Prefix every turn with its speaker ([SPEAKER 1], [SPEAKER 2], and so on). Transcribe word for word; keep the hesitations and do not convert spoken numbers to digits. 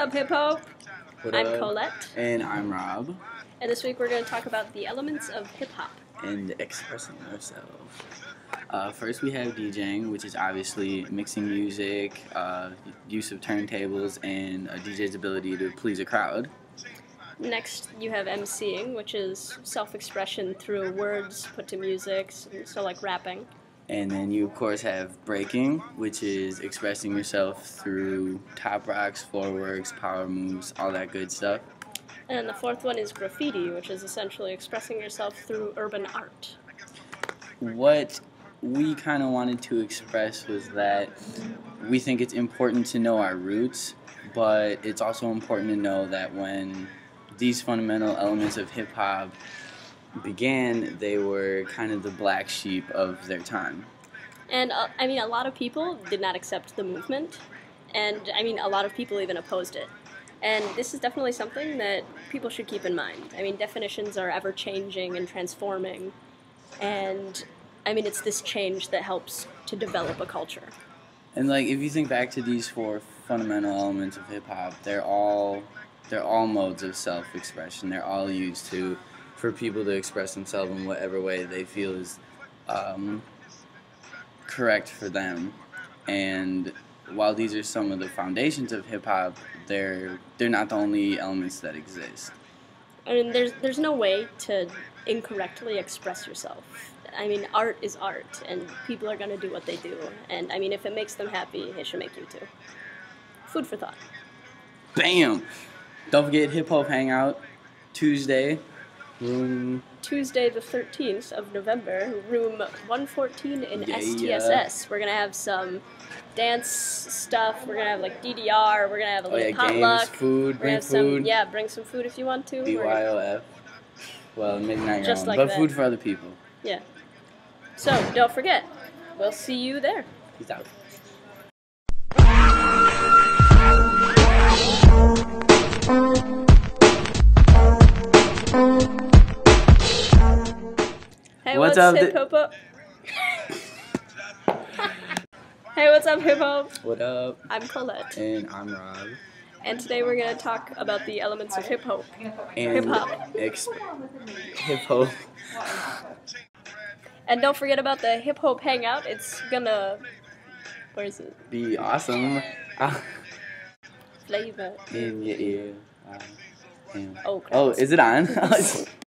[SPEAKER 1] up, hip hop?
[SPEAKER 2] What
[SPEAKER 1] I'm
[SPEAKER 2] up?
[SPEAKER 1] Colette.
[SPEAKER 2] And I'm Rob.
[SPEAKER 1] And this week we're going to talk about the elements of hip hop.
[SPEAKER 2] And expressing ourselves. Uh, first we have DJing, which is obviously mixing music, uh, use of turntables, and a D J's ability to please a crowd.
[SPEAKER 1] Next you have MCing, which is self-expression through words put to music, so like rapping.
[SPEAKER 2] And then you, of course, have breaking, which is expressing yourself through top rocks, floor works, power moves, all that good stuff.
[SPEAKER 1] And then the fourth one is graffiti, which is essentially expressing yourself through urban art.
[SPEAKER 2] What we kind of wanted to express was that we think it's important to know our roots, but it's also important to know that when these fundamental elements of hip-hop began, they were kind of the black sheep of their time.
[SPEAKER 1] And, uh, I mean, a lot of people did not accept the movement, and, I mean, a lot of people even opposed it. And this is definitely something that people should keep in mind. I mean, definitions are ever-changing and transforming, and, I mean, it's this change that helps to develop a culture.
[SPEAKER 2] And, like, if you think back to these four fundamental elements of hip-hop, they're all, they're all modes of self-expression. They're all used to for people to express themselves in whatever way they feel is um, correct for them. And while these are some of the foundations of hip-hop, they're they're not the only elements that exist.
[SPEAKER 1] I mean, there's there's no way to incorrectly express yourself. I mean, art is art, and people are going to do what they do. And, I mean, if it makes them happy, it should make you too. Food for thought.
[SPEAKER 2] Bam! Don't forget Hip Hop Hangout, Tuesday. Room
[SPEAKER 1] Tuesday the thirteenth of November, room one fourteen in
[SPEAKER 2] yeah,
[SPEAKER 1] S T S S. We're going to have some dance stuff. We're going to have like D D R. We're going to have a
[SPEAKER 2] oh,
[SPEAKER 1] little
[SPEAKER 2] yeah,
[SPEAKER 1] potluck.
[SPEAKER 2] Games, food,
[SPEAKER 1] We're
[SPEAKER 2] bring
[SPEAKER 1] have
[SPEAKER 2] food.
[SPEAKER 1] Some, yeah, bring some food if you want to.
[SPEAKER 2] B Y O F. Well, maybe not your
[SPEAKER 1] Just
[SPEAKER 2] own,
[SPEAKER 1] like
[SPEAKER 2] but
[SPEAKER 1] that.
[SPEAKER 2] food for other people.
[SPEAKER 1] Yeah. So, don't forget, we'll see you there.
[SPEAKER 2] Peace out.
[SPEAKER 1] Hey,
[SPEAKER 2] What's
[SPEAKER 1] what's,
[SPEAKER 2] up,
[SPEAKER 1] hip
[SPEAKER 2] di-
[SPEAKER 1] hop? Hey, what's up, hip hop?
[SPEAKER 2] What up?
[SPEAKER 1] I'm Colette,
[SPEAKER 2] And I'm Rob.
[SPEAKER 1] and today we're gonna talk about the elements of hip hop.
[SPEAKER 2] And
[SPEAKER 1] Hip hop.
[SPEAKER 2] Ex- hip hop.
[SPEAKER 1] And don't forget about the hip hop hangout. It's gonna, where is it?
[SPEAKER 2] Be awesome. Uh,
[SPEAKER 1] Flavor.
[SPEAKER 2] in your ear. Uh, and-
[SPEAKER 1] Oh,
[SPEAKER 2] oh,
[SPEAKER 1] crap.
[SPEAKER 2] is it on?